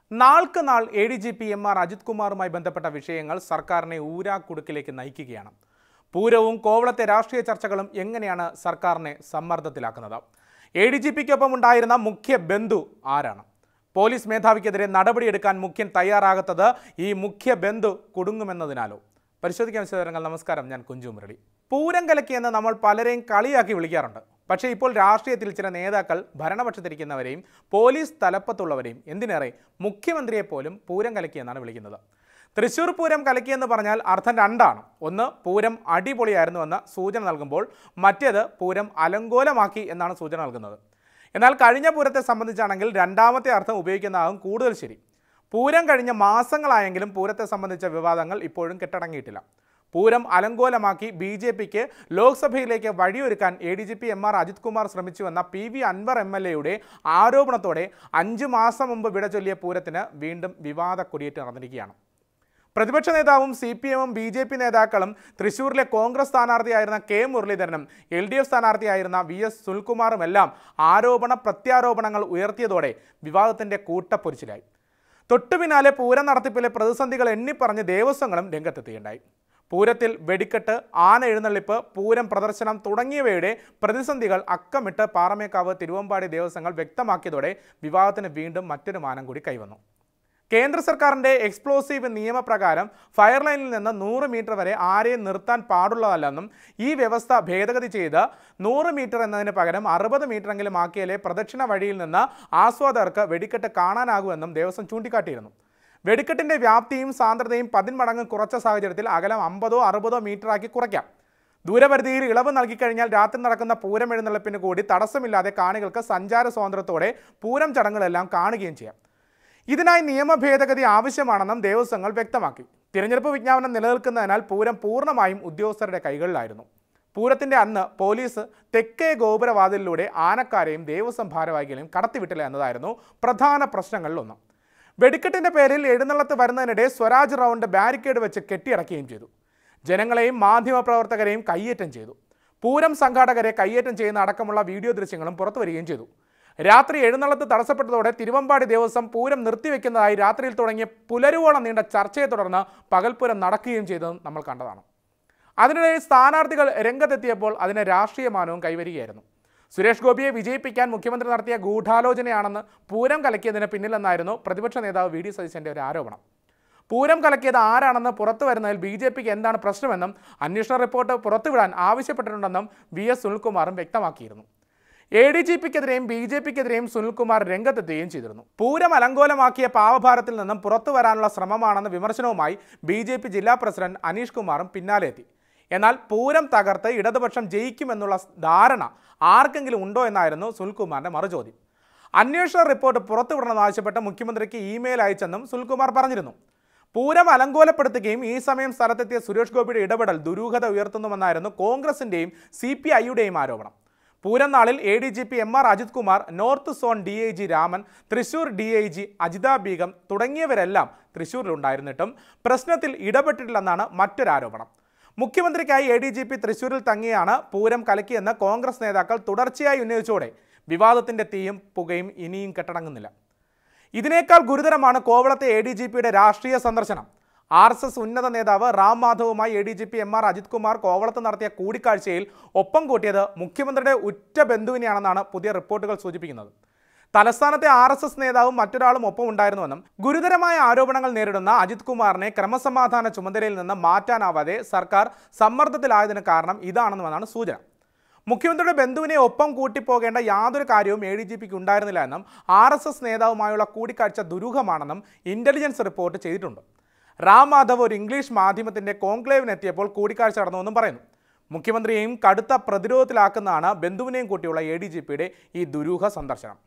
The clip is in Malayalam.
നാൾക്ക് നാൾ ADGP MR അജിത് കുമാറുമായി ബന്ധപ്പെട്ട വിഷയങ്ങൾ സർക്കാരിനെ ഊരാക്കുടുക്കിലേക്ക് നയിക്കുകയാണ്. പൂരവും കോവളത്തെ രാഷ്ട്രീയ ചർച്ചകളും എങ്ങനെയാണ് സർക്കാരിനെ സമ്മർദ്ദത്തിലാക്കുന്നത്? ADGPക്കൊപ്പം ഉണ്ടായിരുന്ന മുഖ്യ ബന്ധു ആരാണ്? പോലീസ് മേധാവിക്കെതിരെ നടപടിയെടുക്കാൻ മുഖ്യൻ തയ്യാറാകാത്തത് ഈ മുഖ്യ ബന്ധു കുടുങ്ങുമെന്നതിനാലോ? പരിശോധിക്കാൻ വിശദങ്ങൾ. നമസ്കാരം, ഞാൻ കുഞ്ചു മുരളി. പൂരം കലക്കിയെന്ന് നമ്മൾ പലരെയും കളിയാക്കി വിളിക്കാറുണ്ട്. പക്ഷേ ഇപ്പോൾ രാഷ്ട്രീയത്തിൽ ചില നേതാക്കൾ ഭരണപക്ഷത്തിരിക്കുന്നവരെയും പോലീസ് തലപ്പത്തുള്ളവരെയും എന്തിനേറെ മുഖ്യമന്ത്രിയെ പോലും പൂരം കലക്കിയെന്നാണ് വിളിക്കുന്നത്. തൃശ്ശൂർ പൂരം കലക്കിയെന്ന് പറഞ്ഞാൽ അർത്ഥം രണ്ടാണ്. ഒന്ന്, പൂരം അടിപൊളിയായിരുന്നുവെന്ന് സൂചന നൽകുമ്പോൾ മറ്റേത് പൂരം അലങ്കോലമാക്കി എന്നാണ് സൂചന നൽകുന്നത്. എന്നാൽ കഴിഞ്ഞ പൂരത്തെ സംബന്ധിച്ചാണെങ്കിൽ രണ്ടാമത്തെ അർത്ഥം ഉപയോഗിക്കുന്നതാകും കൂടുതൽ ശരി. പൂരം കഴിഞ്ഞ മാസങ്ങളായെങ്കിലും പൂരത്തെ സംബന്ധിച്ച വിവാദങ്ങൾ ഇപ്പോഴും കെട്ടടങ്ങിയിട്ടില്ല. പൂരം അലങ്കോലമാക്കി BJPക്ക് ലോക്സഭയിലേക്ക് വഴിയൊരുക്കാൻ ADGP MR Ajith Kumar ശ്രമിച്ചുവെന്ന PV Anwar MLA ആരോപണത്തോടെ 5 മാസം മുമ്പ് വിട ചൊല്ലിയ പൂരത്തിന് വീണ്ടും വിവാദ കൊടിയേറ്റ് നടന്നിരിക്കുകയാണ്. പ്രതിപക്ഷ നേതാവും CPM BJP നേതാക്കളും തൃശ്ശൂരിലെ കോൺഗ്രസ് സ്ഥാനാർത്ഥിയായിരുന്ന K മുരളീധരനും LDF സ്ഥാനാർത്ഥിയായിരുന്ന VS സുനിൽകുമാറുമെല്ലാം ആരോപണ പ്രത്യാരോപണങ്ങൾ ഉയർത്തിയതോടെ വിവാദത്തിൻ്റെ കൂട്ടപ്പൊരിച്ചിലായി. തൊട്ടുപിന്നാലെ പൂരം നടത്തിപ്പിലെ പ്രതിസന്ധികൾ എണ്ണിപ്പറഞ്ഞ് ദേവസ്വങ്ങളും രംഗത്തെത്തിയുണ്ടായി. പൂരത്തിൽ വെടിക്കെട്ട്, ആന എഴുന്നള്ളിപ്പ്, പൂരം പ്രദർശനം തുടങ്ങിയവയുടെ പ്രതിസന്ധികൾ അക്കമിട്ട് പാറമേക്കാവ്, തിരുവമ്പാടി ദേവസ്വങ്ങൾ വ്യക്തമാക്കിയതോടെ വിവാദത്തിന് വീണ്ടും മറ്റൊരു മാനം കൂടി കൈവന്നു. കേന്ദ്ര സർക്കാരിൻ്റെ എക്സ്പ്ലോസീവ് നിയമപ്രകാരം ഫയർ ലൈനിൽ നിന്ന് 100 മീറ്റർ വരെ ആരെയും നിർത്താൻ പാടുള്ളതല്ലെന്നും ഈ വ്യവസ്ഥ ഭേദഗതി ചെയ്ത് 100 മീറ്റർ എന്നതിന് പകരം 60 മീറ്ററെങ്കിലും ആക്കിയാലേ പ്രദക്ഷിണ വഴിയിൽ നിന്ന് ആസ്വാദകർക്ക് വെടിക്കെട്ട് കാണാനാകുമെന്നും ദേവസ്വം ചൂണ്ടിക്കാട്ടിയിരുന്നു. വെടിക്കെട്ടിൻ്റെ വ്യാപ്തിയും സാന്ദ്രതയും 10 മടങ്ങ് കുറച്ച സാഹചര്യത്തിൽ അകലം 50-60 മീറ്ററാക്കി കുറയ്ക്കാം. ദൂരപരിധിയിൽ ഇളവ് നൽകിക്കഴിഞ്ഞാൽ രാത്രി നടക്കുന്ന പൂരം എഴുന്നള്ളിപ്പിന് കൂടി തടസ്സമില്ലാതെ കാണികൾക്ക് സഞ്ചാര സ്വാതന്ത്ര്യത്തോടെ പൂരം ചടങ്ങുകളെല്ലാം കാണുകയും ചെയ്യാം. ഇതിനായി നിയമ ഭേദഗതി ആവശ്യമാണെന്നും ദേവസ്വങ്ങൾ വ്യക്തമാക്കി. തിരഞ്ഞെടുപ്പ് വിജ്ഞാപനം നിലനിൽക്കുന്നതിനാൽ പൂരം പൂർണ്ണമായും ഉദ്യോഗസ്ഥരുടെ കൈകളിലായിരുന്നു. പൂരത്തിൻ്റെ അന്ന് പോലീസ് തെക്കേ ഗോപുരവാതിലിലൂടെ ആനക്കാരെയും ദേവസ്വം ഭാരവാഹികളെയും കടത്തിവിട്ടില്ല എന്നതായിരുന്നു പ്രധാന പ്രശ്നങ്ങളിലൊന്ന്. വെടിക്കെട്ടിൻ്റെ പേരിൽ എഴുന്നള്ളത്ത് വരുന്നതിനിടെ സ്വരാജ് റൗണ്ട് ബാരിക്കേഡ് വെച്ച് കെട്ടിയിറക്കുകയും ചെയ്തു. ജനങ്ങളെയും മാധ്യമപ്രവർത്തകരെയും കയ്യേറ്റം ചെയ്തു. പൂരം സംഘാടകരെ കയ്യേറ്റം ചെയ്യുന്ന അടക്കമുള്ള വീഡിയോ ദൃശ്യങ്ങളും പുറത്തു വരികയും ചെയ്തു. രാത്രി എഴുന്നള്ളത്ത് തടസ്സപ്പെട്ടതോടെ തിരുവമ്പാടി ദേവസ്വം പൂരം നിർത്തിവെക്കുന്നതായി രാത്രിയിൽ തുടങ്ങിയ പുലരുവോളം നീണ്ട ചർച്ചയെ തുടർന്ന് പകൽപൂരം നടക്കുകയും ചെയ്തതും നമ്മൾ കണ്ടതാണ്. അതിനിടയിൽ സ്ഥാനാർത്ഥികൾ രംഗത്തെത്തിയപ്പോൾ അതിന് രാഷ്ട്രീയ മാനവും കൈവരികയായിരുന്നു. സുരേഷ് ഗോപിയെ വിജയിപ്പിക്കാൻ മുഖ്യമന്ത്രി നടത്തിയ ഗൂഢാലോചനയാണെന്ന് പൂരം കലക്കിയതിന് പിന്നിലെന്നായിരുന്നു പ്രതിപക്ഷ നേതാവ് VD സതീശൻ്റെ ഒരു ആരോപണം. പൂരം കലക്കിയത് ആരാണെന്ന് പുറത്തു വരുന്നതിൽ BJPക്ക് എന്താണ് പ്രശ്നമെന്നും അന്വേഷണ റിപ്പോർട്ട് പുറത്തുവിടാൻ ആവശ്യപ്പെട്ടിട്ടുണ്ടെന്നും VS സുനിൽകുമാറും വ്യക്തമാക്കിയിരുന്നു. ADGPക്കെതിരെയും BJPക്കെതിരെയും സുനിൽകുമാർ രംഗത്തെത്തുകയും ചെയ്തിരുന്നു. പൂരം അലങ്കോലമാക്കിയ പാവഭാരത്തിൽ നിന്നും പുറത്തു വരാനുള്ള ശ്രമമാണെന്ന വിമർശനവുമായി BJP ജില്ലാ പ്രസിഡന്റ് അനീഷ് കുമാറും പിന്നാലെ എത്തി. എന്നാൽ പൂരം തകർത്ത് ഇടതുപക്ഷം ജയിക്കുമെന്നുള്ള ധാരണ ആർക്കെങ്കിലും ഉണ്ടോ എന്നായിരുന്നു സുനിൽകുമാറിൻ്റെ മറുചോദ്യം. അന്വേഷണ റിപ്പോർട്ട് പുറത്തുവിടണമെന്നാവശ്യപ്പെട്ട് മുഖ്യമന്ത്രിക്ക് ഇമെയിൽ അയച്ചെന്നും സുനിൽകുമാർ പറഞ്ഞിരുന്നു. പൂരം അലങ്കോലപ്പെടുത്തുകയും ഈ സമയം സ്ഥലത്തെത്തിയ സുരേഷ് ഗോപിയുടെ ഇടപെടൽ ദുരൂഹത ഉയർത്തുന്നുവെന്നായിരുന്നു കോൺഗ്രസിൻ്റെയും CPIയുടെയും ആരോപണം. പൂരം നാളിൽ ADGP MR Ajith Kumar, north zone DIG Raman, Thrissur DIG Ajitha Beegum തുടങ്ങിയവരെല്ലാം തൃശ്ശൂരിലുണ്ടായിരുന്നിട്ടും പ്രശ്നത്തിൽ ഇടപെട്ടിട്ടില്ലെന്നാണ് മറ്റൊരാരോപണം. മുഖ്യമന്ത്രിക്കായി ADGP തൃശ്ശൂരിൽ തങ്ങിയാണ് പൂരം കലക്കിയെന്ന് കോൺഗ്രസ് നേതാക്കൾ തുടർച്ചയായി ഉന്നയിച്ചതോടെ വിവാദത്തിൻ്റെ തീയും പുകയും ഇനിയും കെട്ടടങ്ങുന്നില്ല. ഇതിനേക്കാൾ ഗുരുതരമാണ് കോവളത്തെ ADGPയുടെ രാഷ്ട്രീയ സന്ദർശനം. RSS ഉന്നത നേതാവ് റാം മാധവുമായി ADGP MR അജിത് കുമാർ കോവളത്ത് നടത്തിയ കൂടിക്കാഴ്ചയിൽ ഒപ്പം കൂട്ടിയത് മുഖ്യമന്ത്രിയുടെ ഉറ്റ ബന്ധുവിനെയാണെന്നാണ് പുതിയ റിപ്പോർട്ടുകൾ സൂചിപ്പിക്കുന്നത്. തലസ്ഥാനത്തെ RSS നേതാവും മറ്റൊരാളും ഒപ്പം ഉണ്ടായിരുന്നുവെന്നും ഗുരുതരമായ ആരോപണങ്ങൾ നേരിടുന്ന അജിത് കുമാറിനെ ക്രമസമാധാന ചുമതലയിൽ നിന്ന് മാറ്റാനാവാതെ സർക്കാർ സമ്മർദ്ദത്തിലായതിന് കാരണം ഇതാണെന്നുമാണ് സൂചന. മുഖ്യമന്ത്രിയുടെ ബന്ധുവിനെ ഒപ്പം കൂട്ടിപ്പോകേണ്ട യാതൊരു കാര്യവും ADGPക്ക് ഉണ്ടായിരുന്നില്ല എന്നും RSS നേതാവുമായുള്ള കൂടിക്കാഴ്ച ദുരൂഹമാണെന്നും ഇന്റലിജൻസ് റിപ്പോർട്ട് ചെയ്തിട്ടുണ്ട്. റാം മാധവ് ഒരു ഇംഗ്ലീഷ് മാധ്യമത്തിൻ്റെ കോൺക്ലേവിനെത്തിയപ്പോൾ കൂടിക്കാഴ്ച നടന്നുവെന്നും പറയുന്നു. മുഖ്യമന്ത്രിയെയും കടുത്ത പ്രതിരോധത്തിലാക്കുന്നതാണ് ബന്ധുവിനെയും കൂട്ടിയുള്ള ADGPയുടെ ഈ ദുരൂഹ സന്ദർശനം.